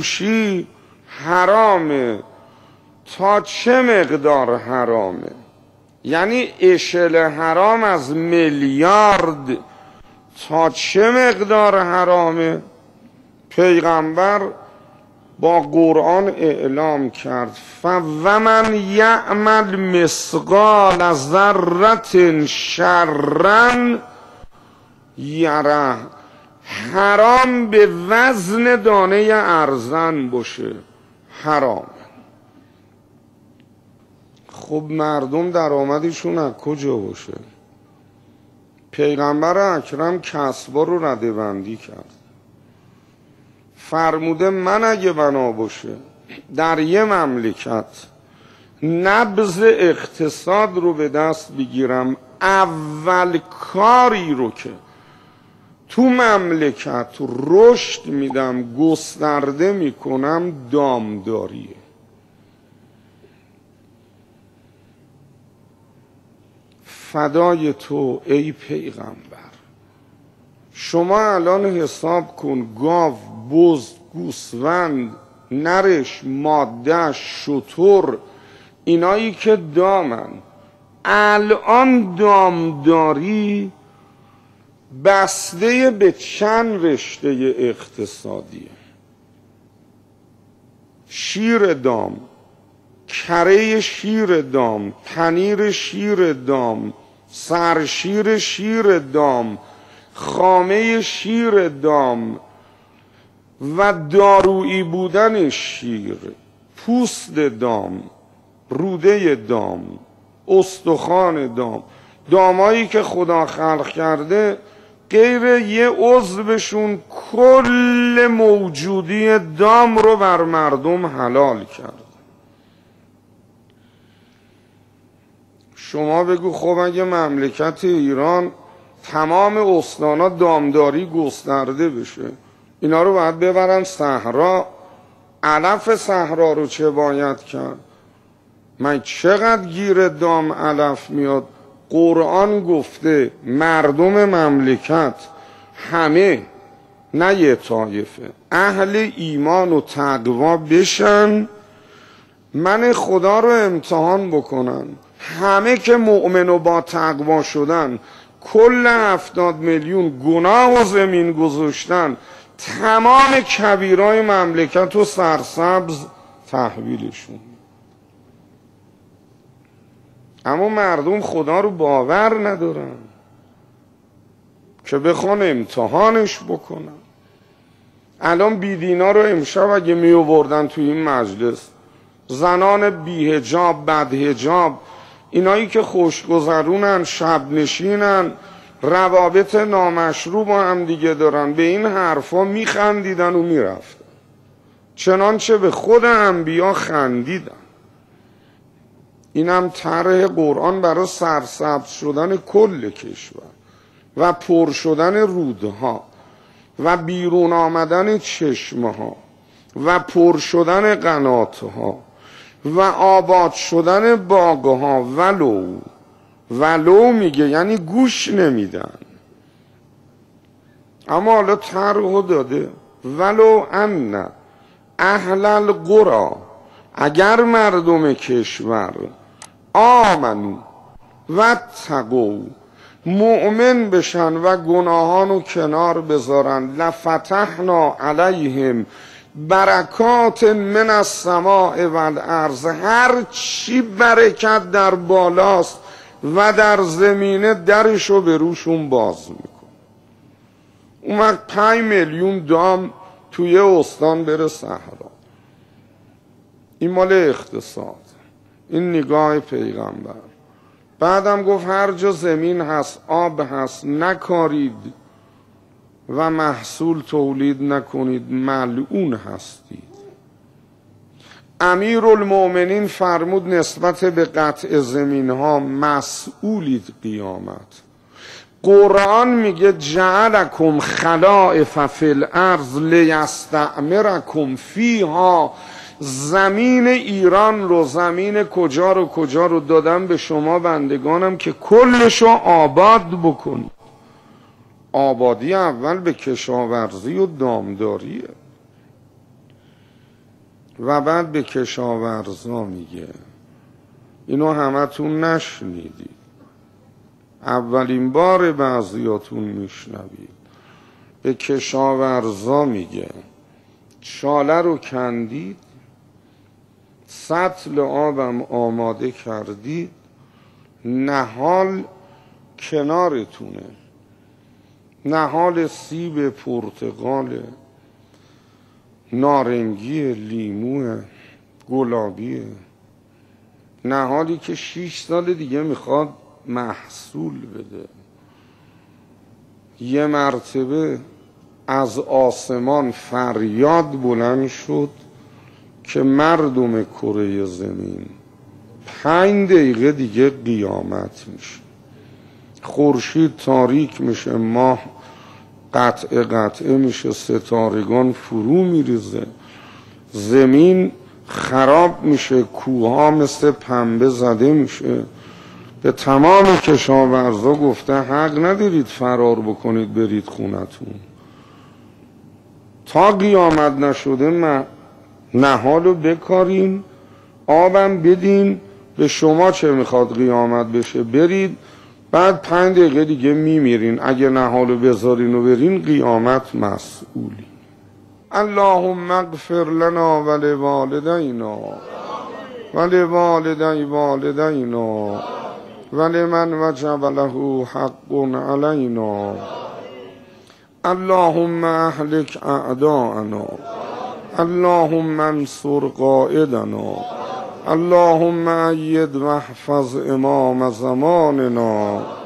فروشی حرامه. تا چه مقدار حرامه؟ یعنی اشل حرام از میلیارد تا چه مقدار حرامه؟ پیغمبر با قرآن اعلام کرد فمن یعمل مثقال ذره شرا یره. حرام به وزن دانه ارزن باشه، حرام. خب مردم درآمدشون از کجا باشه؟ پیغمبر اکرم کسبا رو رده‌بندی کرد، فرموده من اگه بنا باشه در یه مملکت نبض اقتصاد رو به دست بگیرم، اول کاری رو که تو مملکت رشد میدم، گسترده میکنم، دامداریه. فدای تو ای پیغمبر. شما الان حساب کن، گاو، بز، گوسفند، نرش، ماده، شتر، اینایی که دامن، الان دامداری بسته به چند رشته اقتصادیه. شیر دام، کره شیر دام، پنیر شیر دام، سرشیر شیر دام، خامه شیر دام و دارویی بودن شیر، پوست دام، روده دام، استخوان دام. دامایی که خدا خلق کرده غیر یه عضوشون کل موجودی دام رو بر مردم حلال کرد. شما بگو خب اگه مملکت ایران تمام استانا دامداری گسترده بشه، اینا رو باید ببرن صحرا، علف صحرا رو چه باید کرد؟ من چقدر گیر دام علف میاد؟ قرآن گفته مردم مملکت همه، نه یه طایفه، اهل ایمان و تقوا بشن، من خدا رو امتحان بکنن. همه که مؤمن و با تقوا شدن، کل 70 میلیون گناه و زمین گذاشتن، تمام کبیرای مملکت و سرسبز تحویلشون. اما مردم خدا رو باور ندارن که بخوان امتحانش بکنن. الان بیدینا رو امشب اگه می آوردن تو این مجلس، زنان بی‌حجاب، بدحجاب، اینایی که خوشگذرونن، شب نشینن، روابط نامشروع با هم دیگه دارن، به این حرفا میخندیدن و میرفتن، چنانچه به خود انبیا خندیدن. اینم طرح قرآن برای سرسبز شدن کل کشور و پر شدن رودها و بیرون آمدن چشمه ها و پر شدن قناتها و آباد شدن باغها. ولو میگه یعنی گوش نمیدن. اما حالا طرحو داده ولو ان اهل القری، اگر مردم کشور آمنو و تقوا، مؤمن بشن و گناهانو کنار بذارن، لفتحنا علیهم برکات من السماء والارض، هر چی برکت در بالاست و در زمینه درشو به روشون باز میکن. اون وقت 5 میلیون دام توی استان بره صحرا. این مال اقتصاد، این نگاه پیغمبر. بعدم گفت هر جا زمین هست، آب هست، نکارید و محصول تولید نکنید، ملعون هستید. امیرالمؤمنین فرمود نسبت به قطع زمین ها مسئولید قیامت. قرآن میگه جعلکم خلائف فی الارض لیستعمرکم فیها. زمین ایران رو، زمین کجا رو دادم به شما بندگانم که کلشو آباد بکنید. آبادی اول به کشاورزی و دامداریه. و بعد به کشاورزا میگه. اینو همتون نشنیدید، اولین بار بعضیاتون میشنوید. به کشاورزا میگه چاله رو کندید، سطل آبم آماده کردید، نهال کنارتونه، نهال سیب، پرتقال، نارنگی، لیمو، گلابیه، نهالی که 6 سال دیگه میخواد محصول بده. یه مرتبه از آسمان فریاد بلند شد که مردم کره زمین 5 دقیقه دیگه قیامت میشه، خورشید تاریک میشه، ماه قطعه قطعه میشه، ستارگان فرو میریزه، زمین خراب میشه، کوها مثل پنبه زده میشه. به تمام کشاورزا گفته حق ندارید فرار بکنید برید خونتون، تا قیامت نشده نهالو بکارین، آبم بدین، به شما چه میخواد قیامت بشه برید، بعد 5 دقیقه دیگه میمیرین، اگه نهالو بذارین و برین قیامت مسئولی. اللهم اغفر لنا ولوالدینا ولوالدی والدینا ولمن وجب له حق علینا. اللهم اهلك اعداءنا، اللهم انصر قائدنا، اللهم اید واحفظ امام زماننا.